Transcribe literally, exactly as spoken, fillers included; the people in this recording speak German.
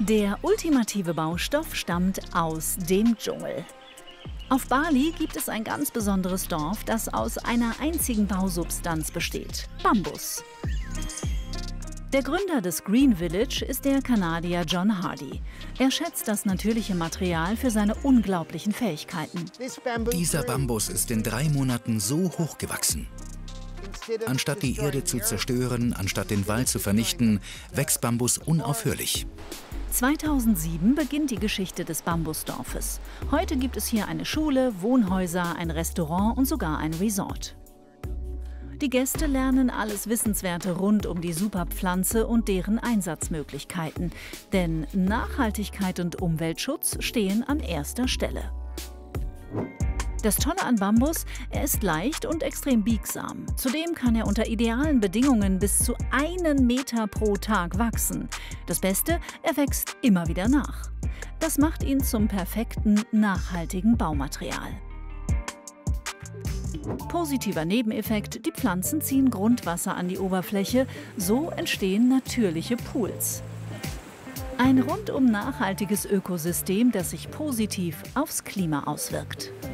Der ultimative Baustoff stammt aus dem Dschungel. Auf Bali gibt es ein ganz besonderes Dorf, das aus einer einzigen Bausubstanz besteht: Bambus. Der Gründer des Green Village ist der Kanadier John Hardy. Er schätzt das natürliche Material für seine unglaublichen Fähigkeiten. Dieser Bambus ist in drei Monaten so hoch gewachsen. Anstatt die Erde zu zerstören, anstatt den Wald zu vernichten, wächst Bambus unaufhörlich. zweitausendsieben beginnt die Geschichte des Bambusdorfes. Heute gibt es hier eine Schule, Wohnhäuser, ein Restaurant und sogar ein Resort. Die Gäste lernen alles Wissenswerte rund um die Superpflanze und deren Einsatzmöglichkeiten. Denn Nachhaltigkeit und Umweltschutz stehen an erster Stelle. Das Tolle an Bambus: er ist leicht und extrem biegsam. Zudem kann er unter idealen Bedingungen bis zu einen Meter pro Tag wachsen. Das Beste: er wächst immer wieder nach. Das macht ihn zum perfekten, nachhaltigen Baumaterial. Positiver Nebeneffekt: die Pflanzen ziehen Grundwasser an die Oberfläche, so entstehen natürliche Pools. Ein rundum nachhaltiges Ökosystem, das sich positiv aufs Klima auswirkt.